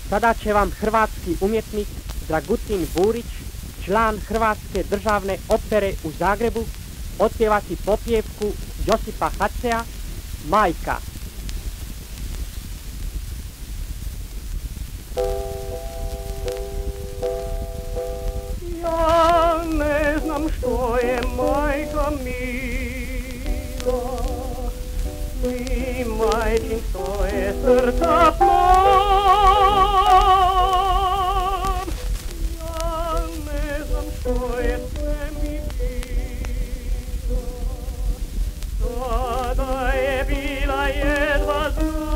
Sada će vam hrvatski umjetnik Dragutin Burić, član Hrvatske državne opere u Zagrebu, otpjevati popjevku Josipa Hatzea, Majka. Ja ne znam što je majka mila, ni majčin što je srca plom. Ja ne znam što je sve mi bilo, tada je bila jedva znam.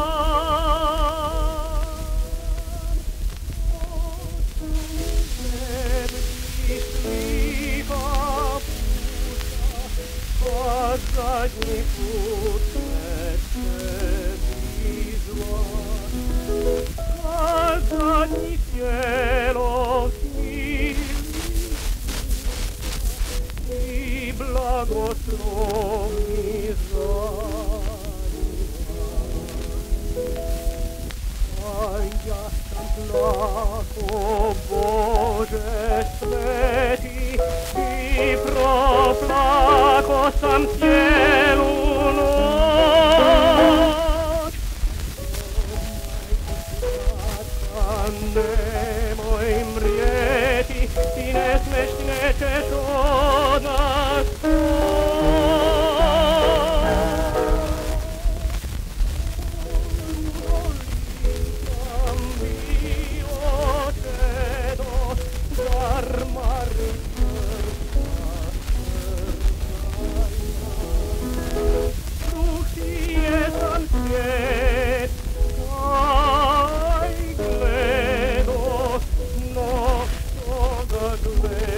Zadnji put me tebi zla, a zadnji cijelo i blagoslov mi zanima. A ja sam plako, Bože sveti, i proplako sam cijelu noć. Nemoj mrijeti, ti ne smeš, ti nećeš od nas gledo, no što ga gledo.